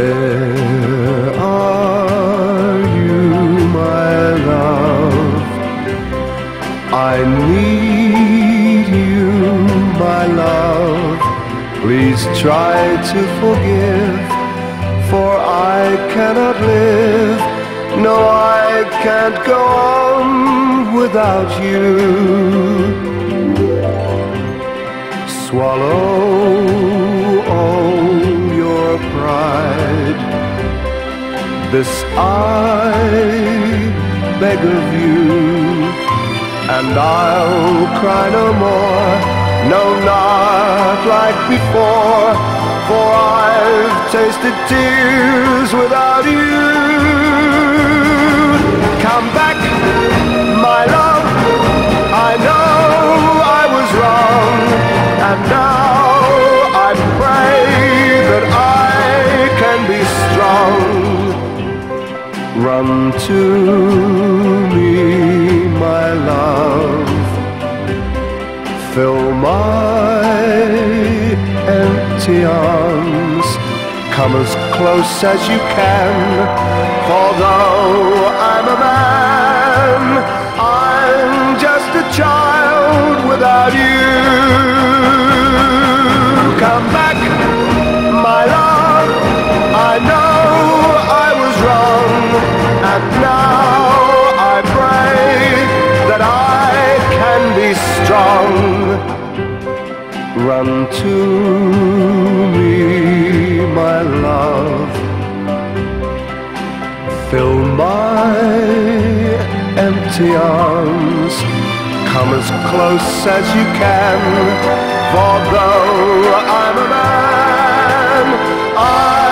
Where are you, my love? I need you, my love. Please try to forgive, for I cannot live. No, I can't go on without you. Swallow all your pride. This I beg of you, and I'll cry no more. No, not like before, for I've tasted tears without you. Come back, my love. I know I was wrong, and now I pray that I can be strong. Run to me, my love. Fill my empty arms. Come as close as you can, for though I'm a man, I'm just a child without you. Come back, my love. I know I was wrong, and now I pray that I can be strong. Run to me, my love. Fill my empty arms. Come as close as you can, for though I'm a man,